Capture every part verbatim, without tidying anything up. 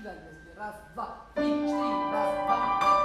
педаль возьми. Раз, два, три, четыре, раз, два, три.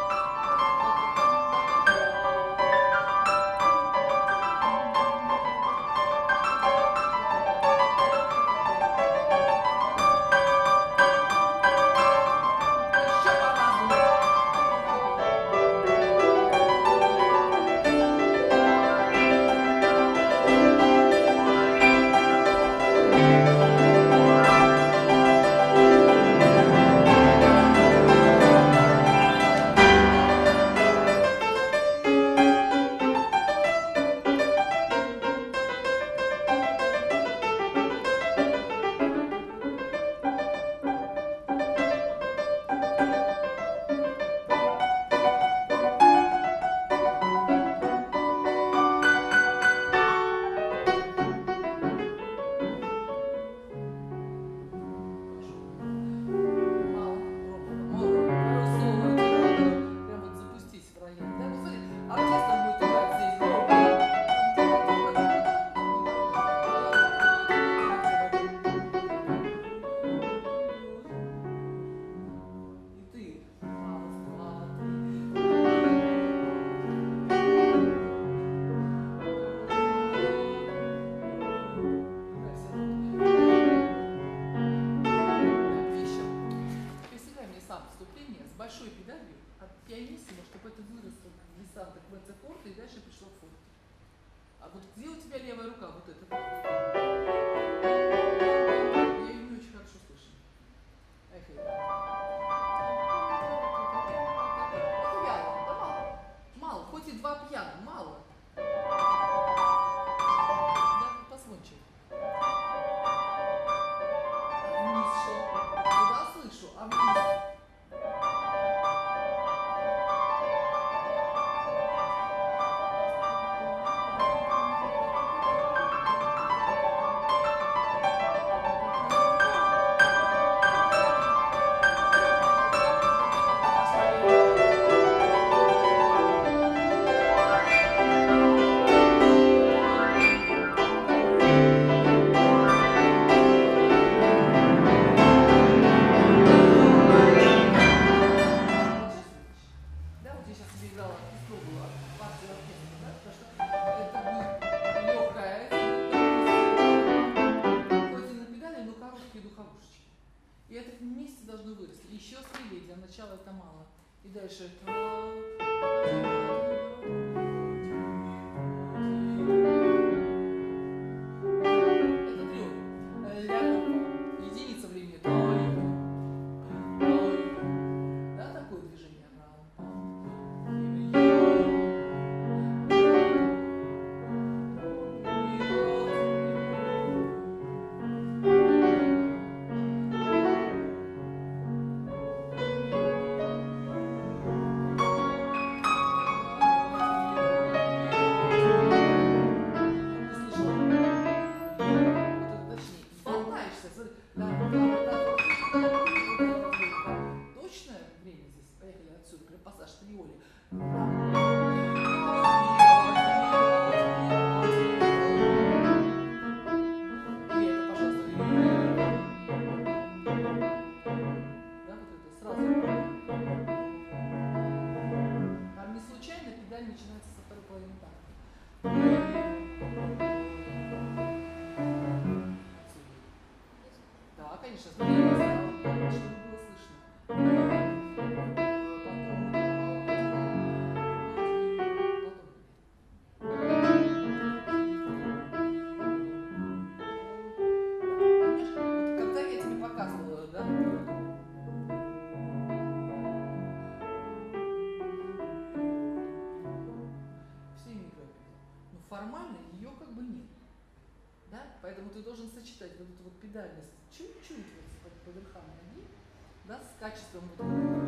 Поэтому ты должен сочетать вот эту вот педальность чуть-чуть вот по верхам ноги, да, с качеством вот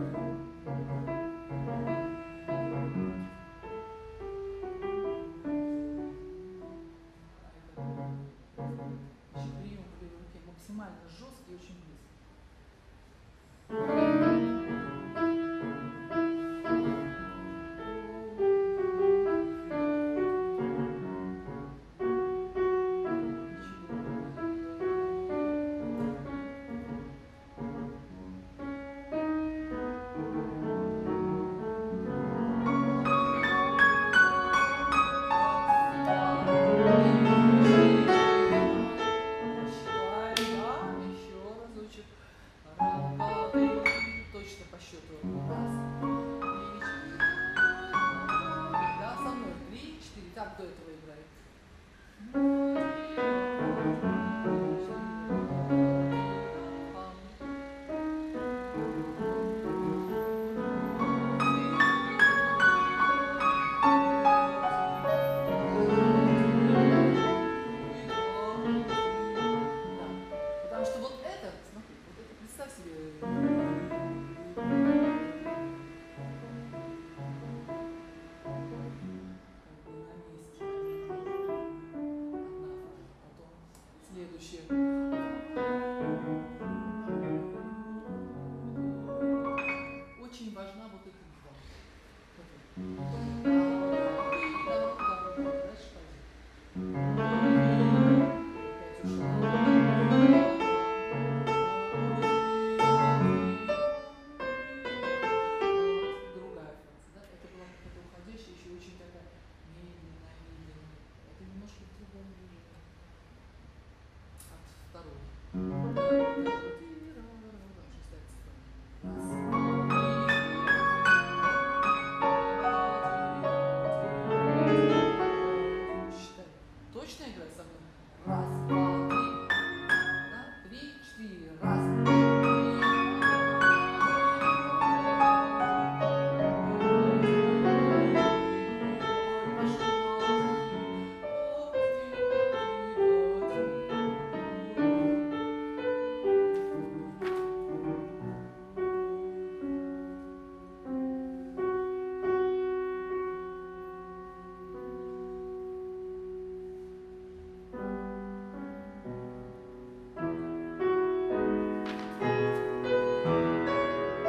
еще прием в левой руке максимально жесткий и очень близкий.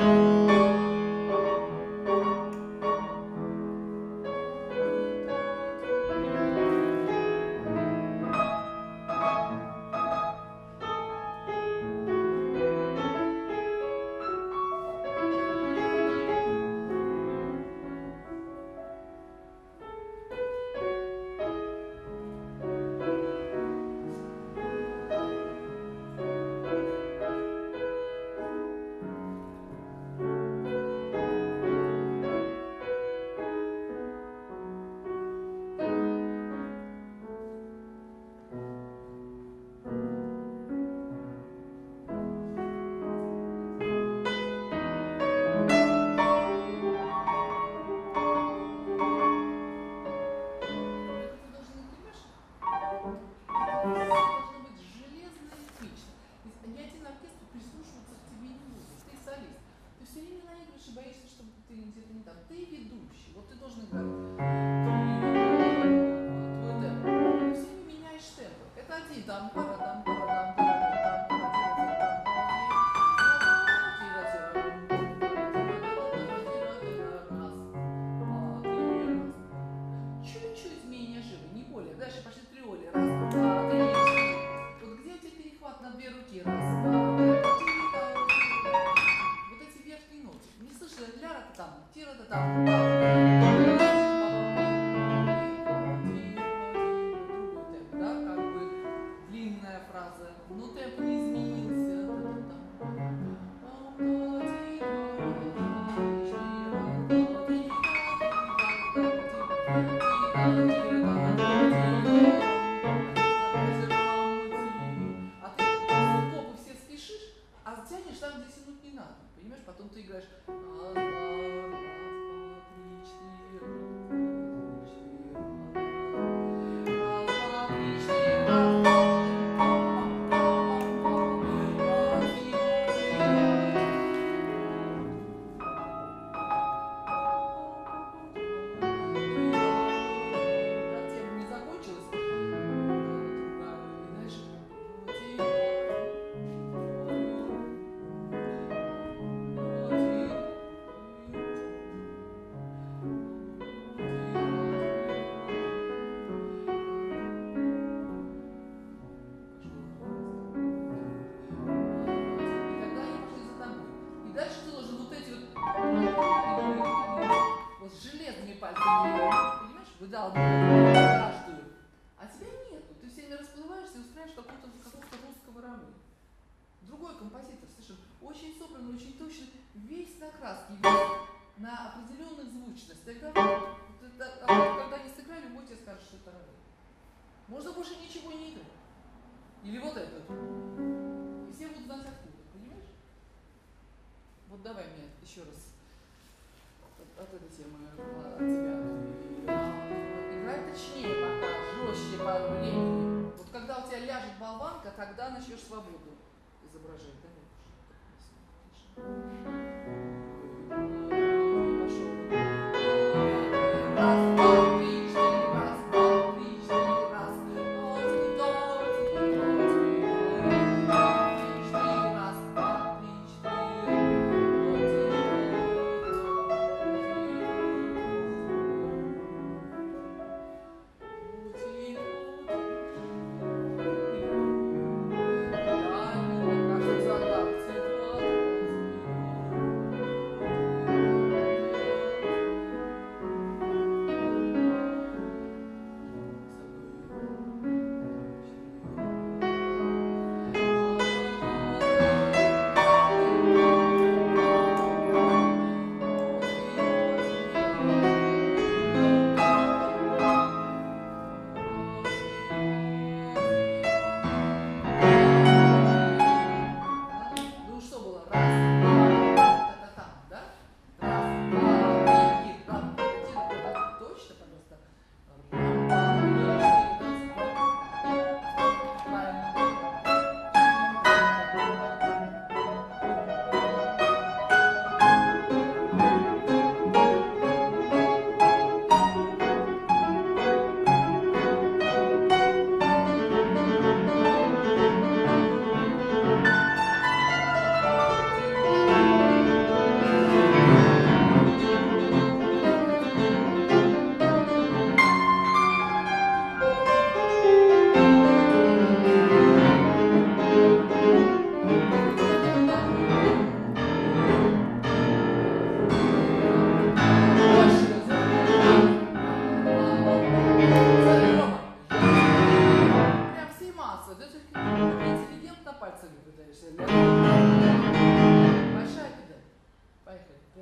Тогда начнешь свободу изображать.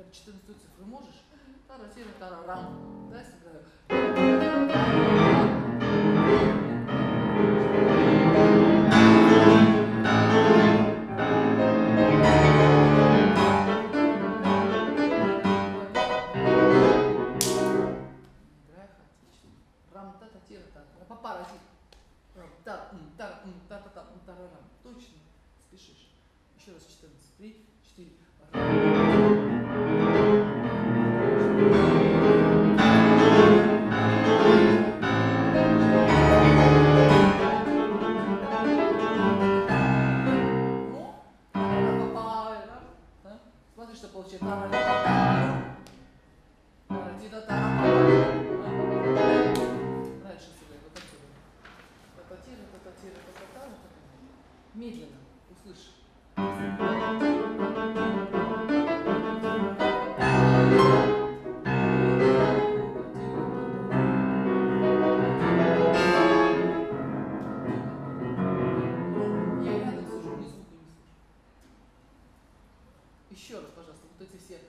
например, четырнадцатую цифру можешь? Тара-тира-тара-рам. Да, сыграю. Точно спешишь. Еще раз четырнадцать. Три, четыре. Смотри, что получается. Раньше сюда, вот отсюда. Та-та-тира, та-та-тира, та-та-та. Медленно, услышь. Я рядом сижу, ни звука не слышу. Еще раз, пожалуйста, вот эти все.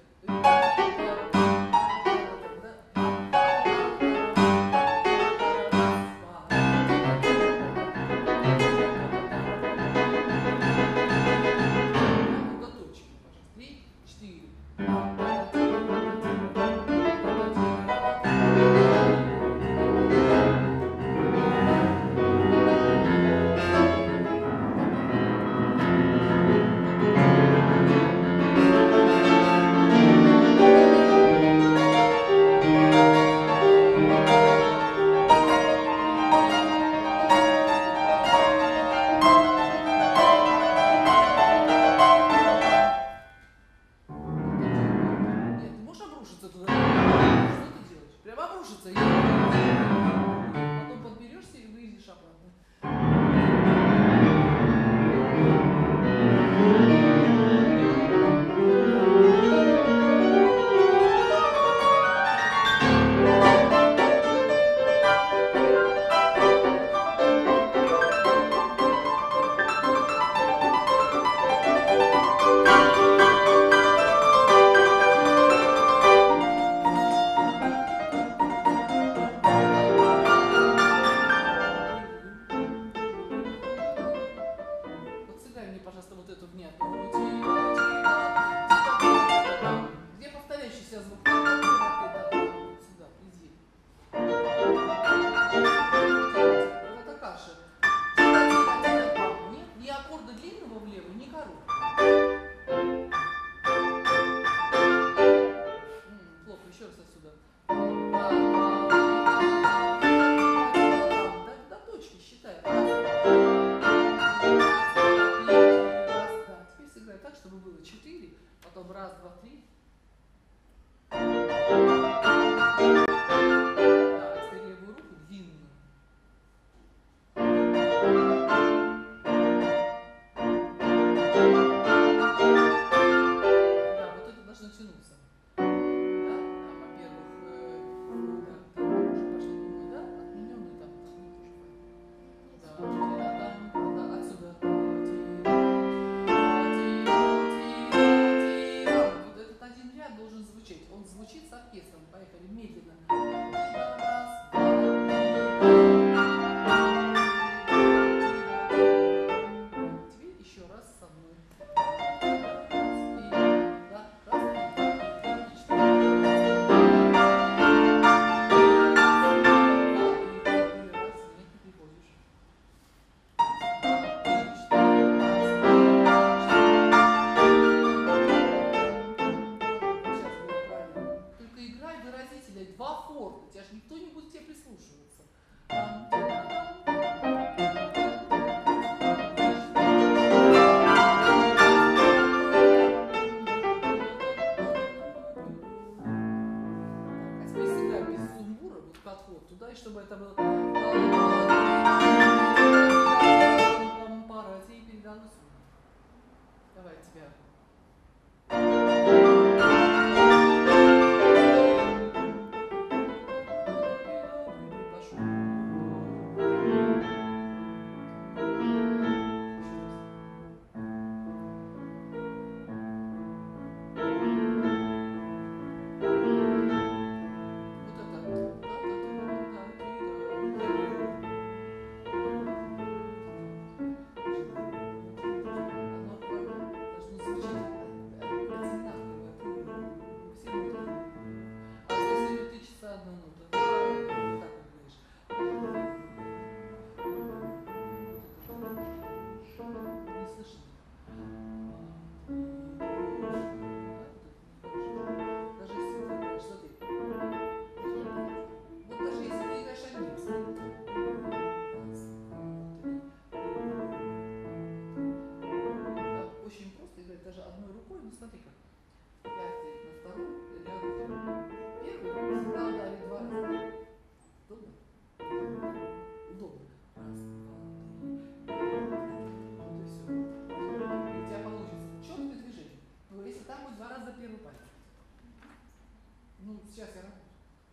Ну, сейчас я работаю.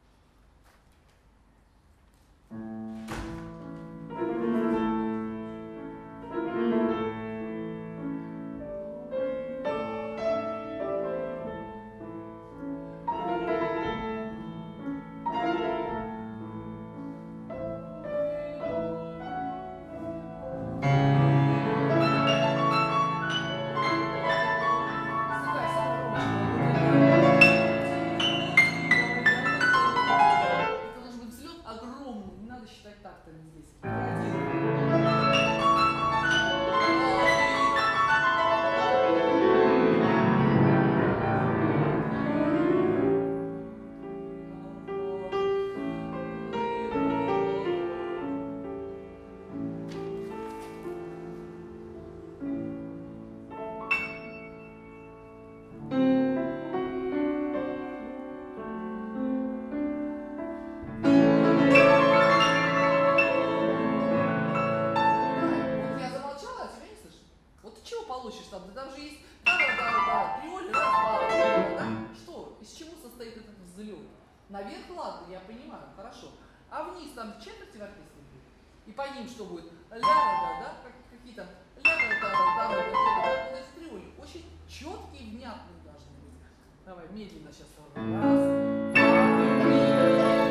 Наверх, ладно, я понимаю, хорошо. А вниз там четверти в оркестре будет. И по ним что будет? Ля-да-да, да? Как, какие-то ля-да-да-да-да-да-да. Триоль. Очень четкие, внятные должны быть. Давай, медленно сейчас. Раз, два, три.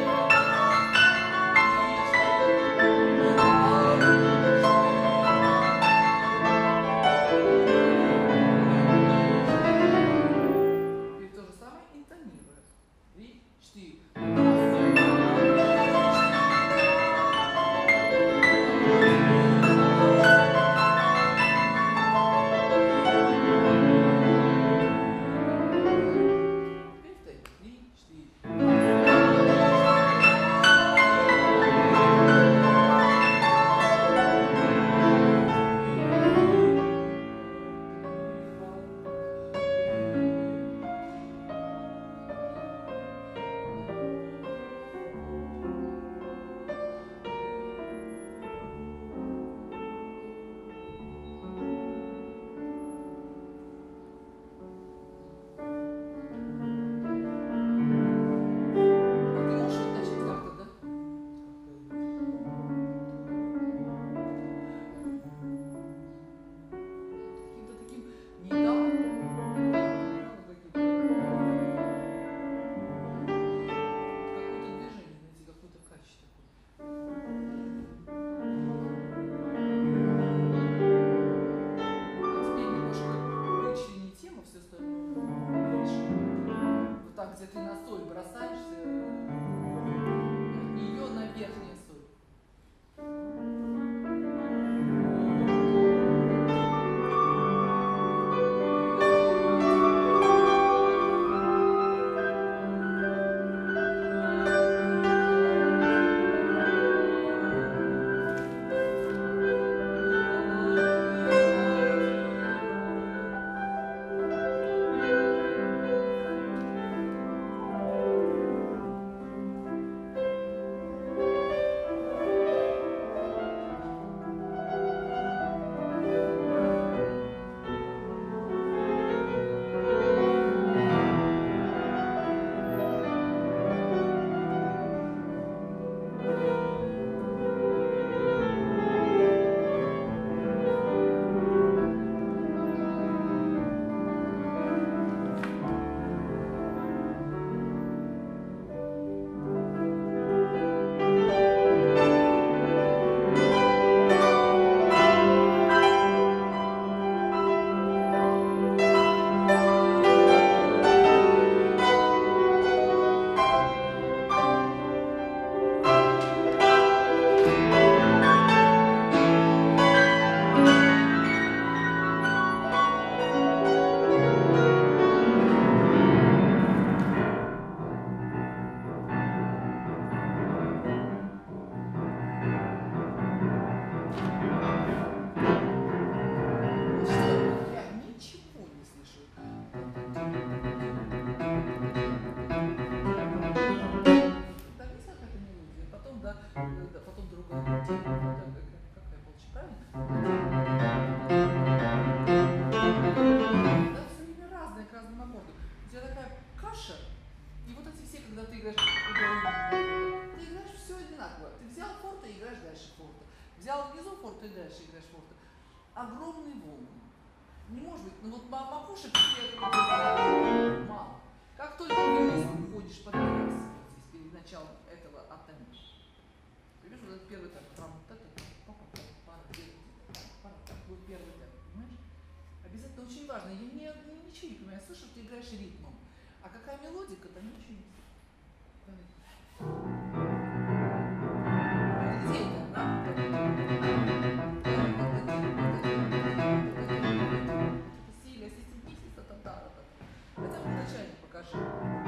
когда ты играешь, ты играешь все одинаково. Ты взял форте, играешь дальше форте. Взял внизу форте и дальше играешь форте. Огромные волны. Не может быть, ну вот макушек все мало. Как только вниз уходишь под раз, здесь перед началом этого атомика. Понимаешь, вот этот первый так, прям вот это, пара, пара, так, вот первый так, понимаешь? Обязательно очень важно. Я не, не, ничего не понимаю, я слышу, что ты играешь ритмом. А какая мелодика, там ничего не знаю. Где это? Да? Силя, систем писец, там, да, да. Хотя бы начальник покажи.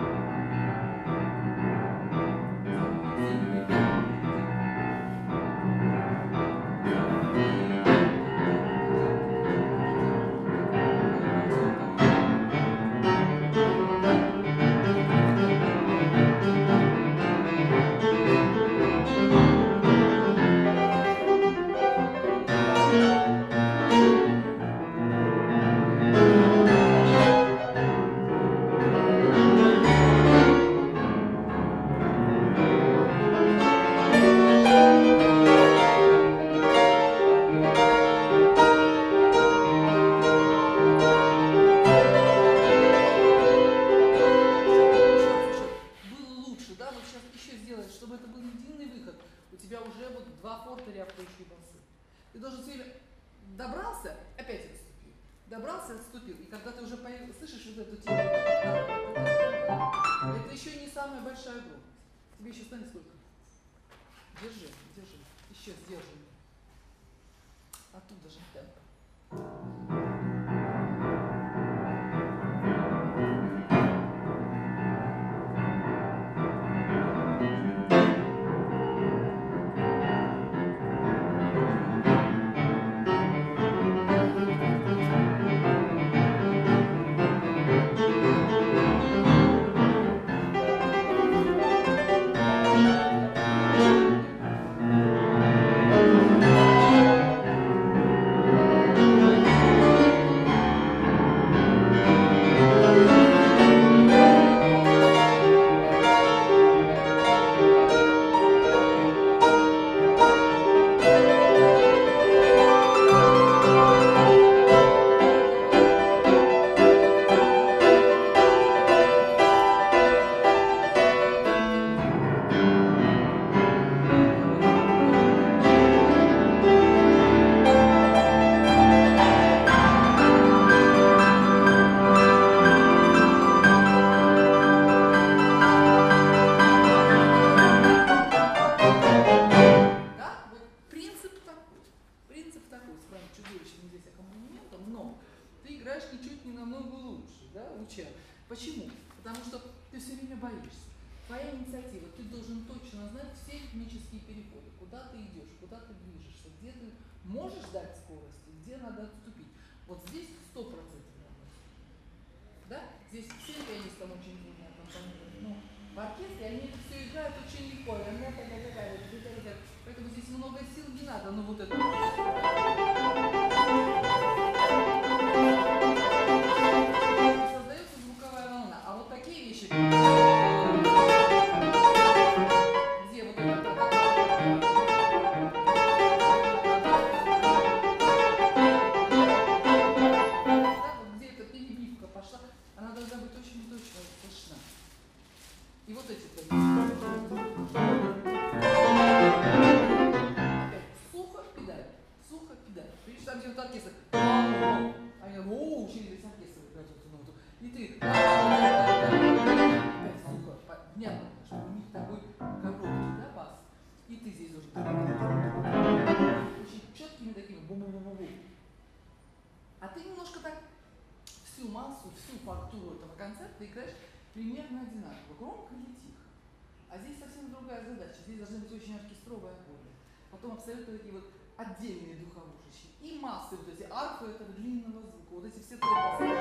Абсолютно такие вот отдельные духовушечки. И массы вот эти арфы этого длинного звука. Вот эти все требования.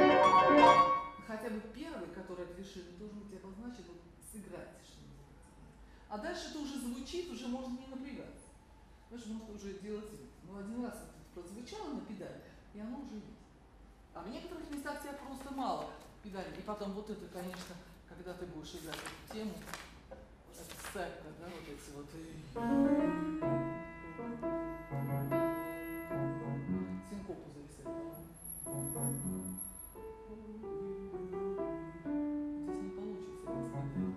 Хотя бы первый, который от вершины, должен быть обозначен, вот, сыграть, что называется. А дальше это уже звучит, уже можно не напрягаться. Знаешь, можно уже делать звук. Ну, один раз это прозвучало на педали, и оно уже есть. А в некоторых местах тебя просто мало педалей. И потом вот это, конечно, когда ты будешь играть эту тему, это секта, да, вот эти вот синкопу зависает. Здесь не получится распределить.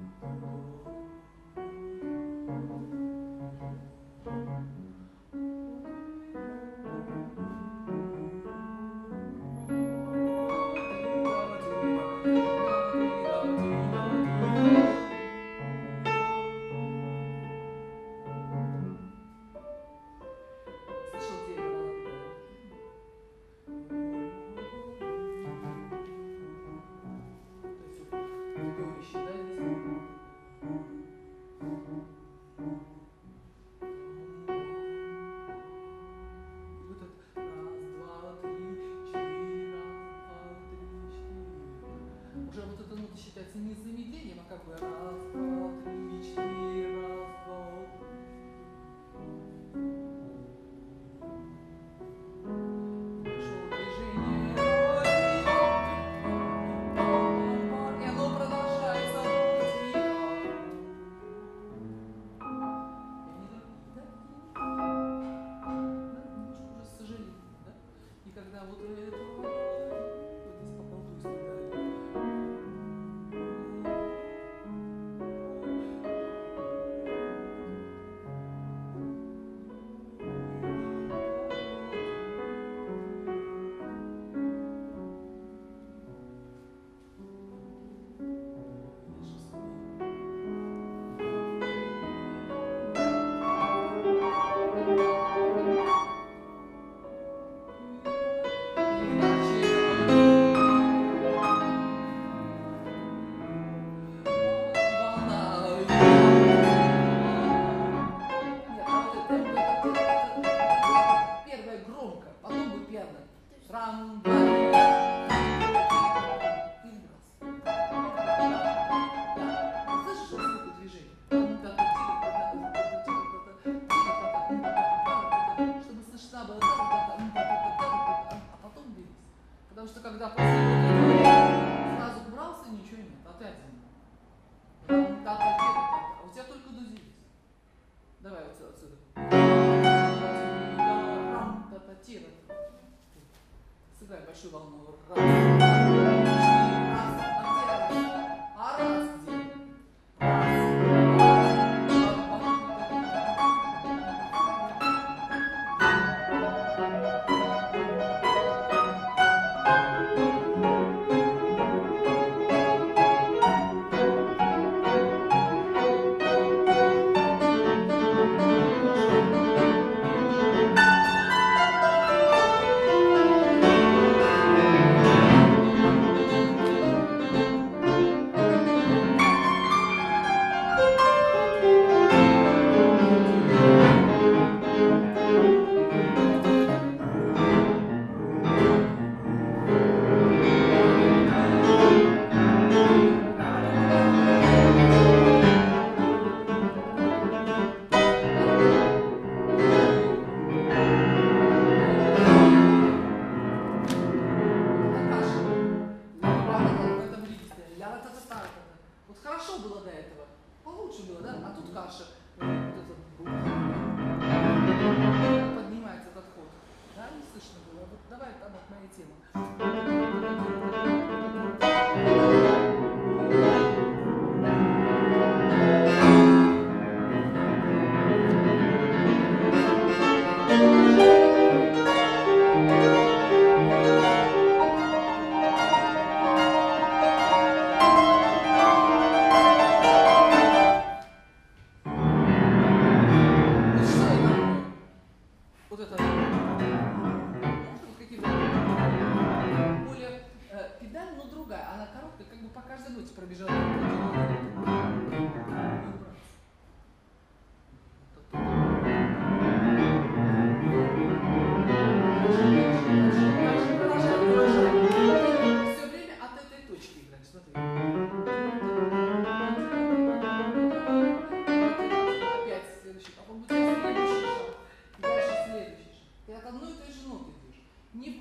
Считается не с замедлением, а как бы раз, два, три, четыре, раз, два. Пошел движение. И оно продолжается. Немножко уже с сожалением, да? И когда вот это вот здесь поколдуй всегда. Потому что когда после вот этого сразу убрался, ничего нет, опять земля. А у тебя только до здесь. Давай вот отсюда. Сыграй большую волну. Раз, два, три, раз. А где раз? А раз где?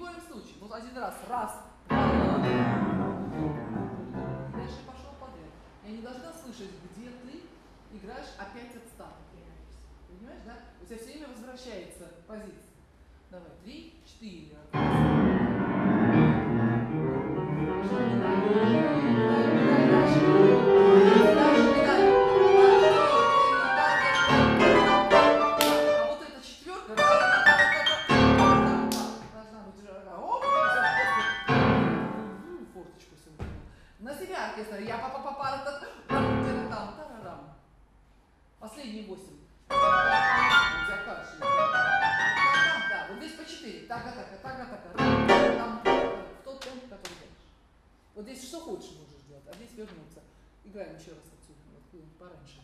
Раз, раз, два, дальше пошел подряд. слышать, где ты играешь опять от старта. Понимаешь, да? У тебя все время возвращается позиция. Давай, три, четыре. А вот эта четверка должна быть форточку себе. На себя оркестр. Я па па па па там тарарам. Последние восемь. Да, вот здесь по четыре. Така-така, така-така. Там в тот темп, который дальше. Вот здесь что хочешь можешь делать, а здесь вернуться. Играем еще раз отсюда, вот куда-нибудь пораньше.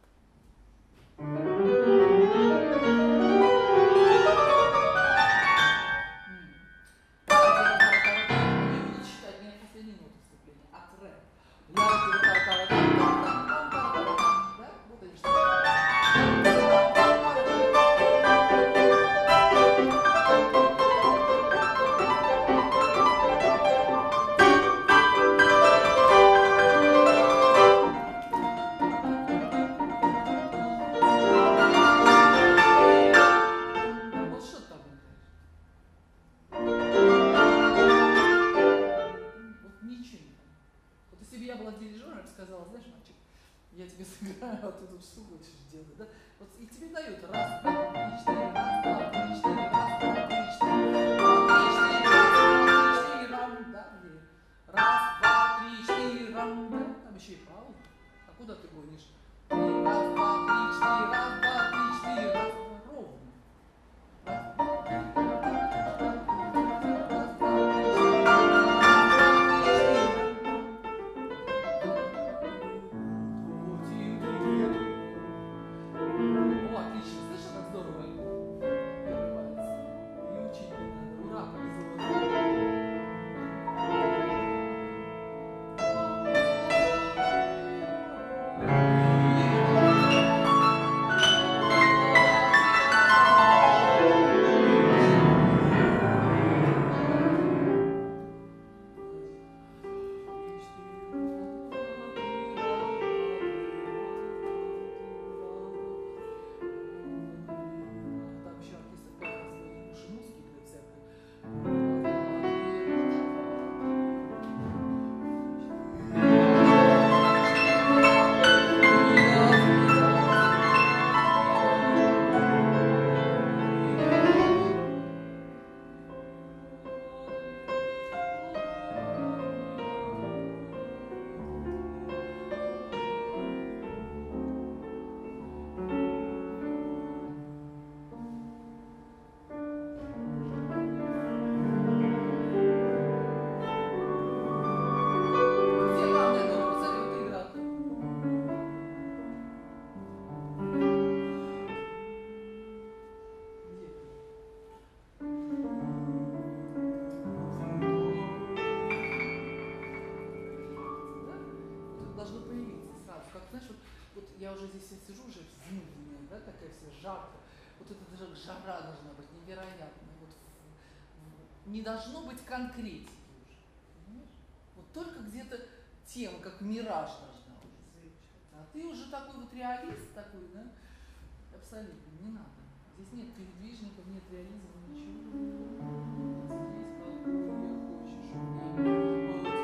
Не буду читать, мне последние ноты вступления. От рэп. Да? Вот они что. Сказала, знаешь, мальчик, я тебе сыграю, а ты тут что хочешь делать, да? Вот и тебе дают раз, два, три, четыре, раз, два, три, четыре, раз, два, три, четыре, раз, два, три, четыре, раз, два, три, четыре, рам, да, или раз, два, три, четыре, рам, да, там еще и пауза. А куда ты гонишь? Раз, два, три, четыре, раз, два, три, четыре, раз, два, ровно. Раз, два, три, я уже здесь сижу, уже зимняя, да, такая вся жарко. Вот это даже жара должна быть невероятная. Вот, не должно быть конкретики уже. Понимаешь? Вот только где-то тема, как мираж должна уже звучать. А ты уже такой вот реалист такой, да? Абсолютно, не надо. Здесь нет передвижников, нет реализма, ничего. Здесь какое хочешь время.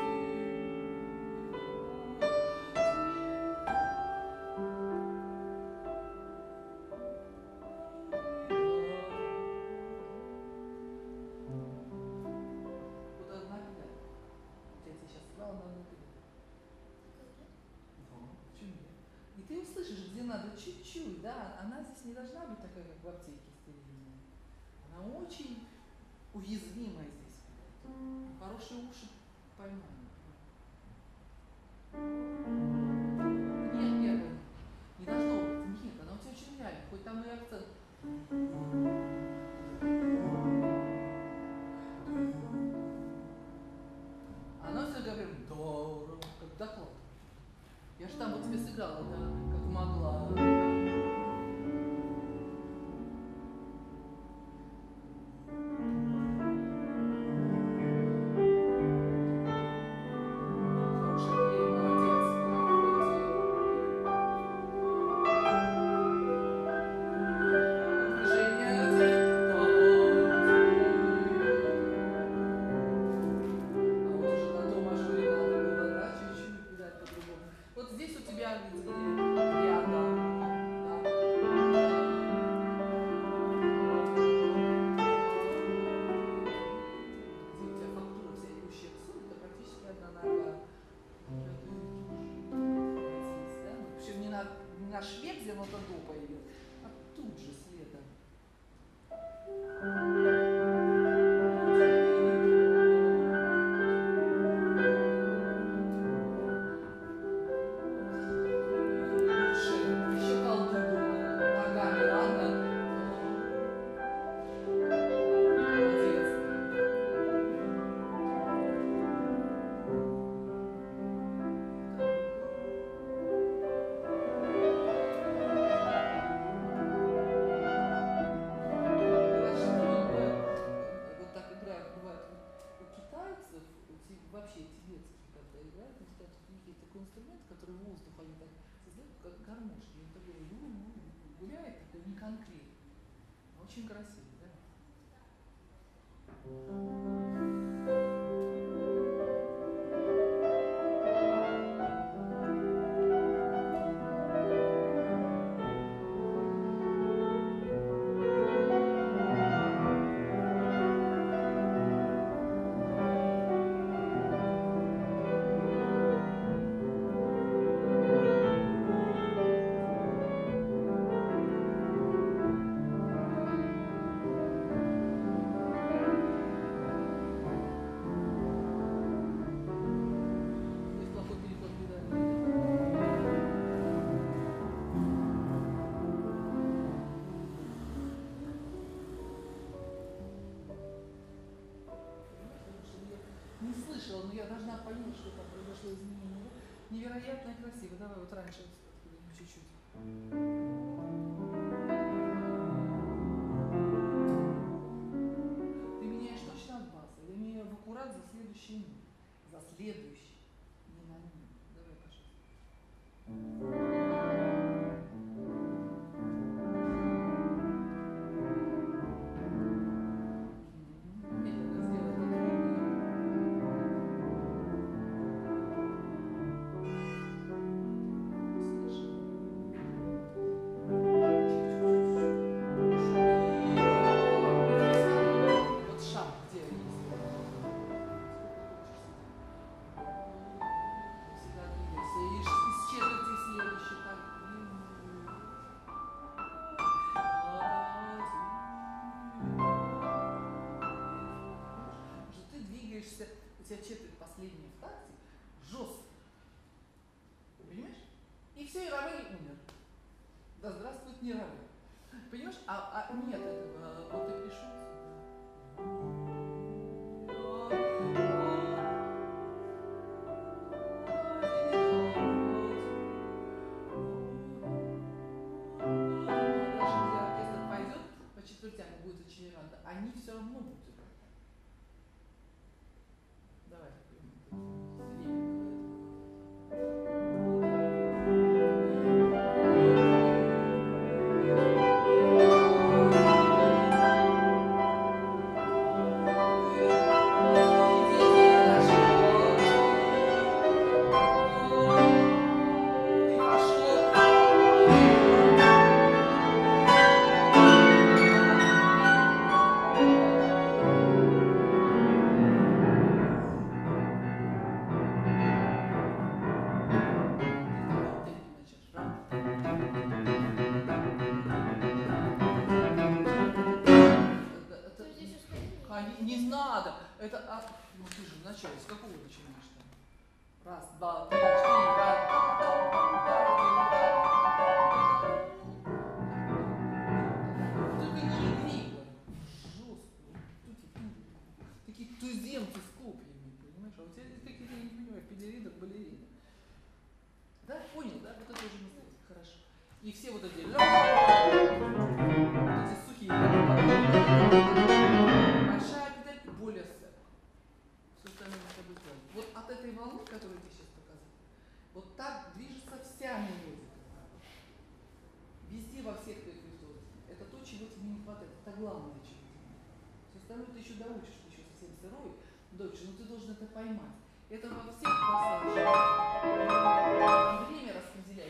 Ты услышишь, где надо чуть-чуть, да, она здесь не должна быть такая, как в аптеке стерильная. Она очень уязвимая здесь. Хорошие уши поймают. Нет, первое. Не должно быть. Нет, она у тебя очень реальная. Хоть там и акцент. Она все говорит, здорово, как доклад. Я же там вот тебе сыграла, да, как могла. Хорошая, молодец. ягодицы рядом. Наш век, где оно до появилось, а тут же следом. Еще колдуй ногами, ладно? Молодец. Вообще тибетские, когда играют, они ставят какие-то такой инструмент, который воздух они так создают, как гармошки. Он такой гуляет, такой неконкретный. Очень красиво, да? Но я должна понять, что там произошло изменение. Невероятно красиво. Давай вот раньше чуть-чуть. Ты меняешь точно от баса. Я меняю в аккурат за следующий миг. За следующий. Не на миг. Давай, пожалуйста. У тебя четверть последняя в такте жестко. Понимаешь? И все, и Равель умер. Да здравствует не Равель. Понимаешь? А, а нет этого. Вот ты пришел даже если оркестр пойдет по четвертям, будет очень рано, они все равно будут играть. Давай. Не надо. Это, а, ну ты же вначале, с какого начинаешь там? Раз, два, три, четыре, раз. Только не игри, жестко. Такие туземцы с копьями, понимаешь? А у тебя здесь какие-то, я не понимаю, пелеринок, балерины. Да, понял, да? Вот это уже настроение. Хорошо. И все вот эти, вот эти сухие, большая педаль более сцена. Все остальное мы с тобой сделаем. Вот от этой волны, которую я тебе сейчас показала, вот так движется вся мелодика. Везде, во всех твоих виртуозностях. Это то, чего тебе не хватает. Это главное, чего тебе не хватает. Все остальное ты еще доучишь, ты еще совсем сырой, дольше, но ты должен это поймать. Это во всех пассажах. Время распределяется.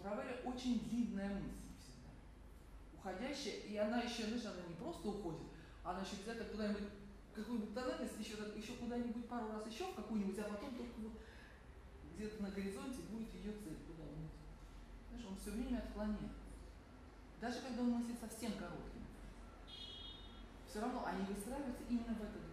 Равеля очень длинная мысль всегда, уходящая, и она еще, знаешь, она не просто уходит, она еще обязательно куда-нибудь, какую-нибудь тональность, еще, еще куда-нибудь пару раз еще в какую-нибудь, а потом только вот где-то на горизонте будет ее цель куда-нибудь. Знаешь, он все время отклоняет. Даже когда он мыслит совсем коротким, все равно они выстраиваются именно в этот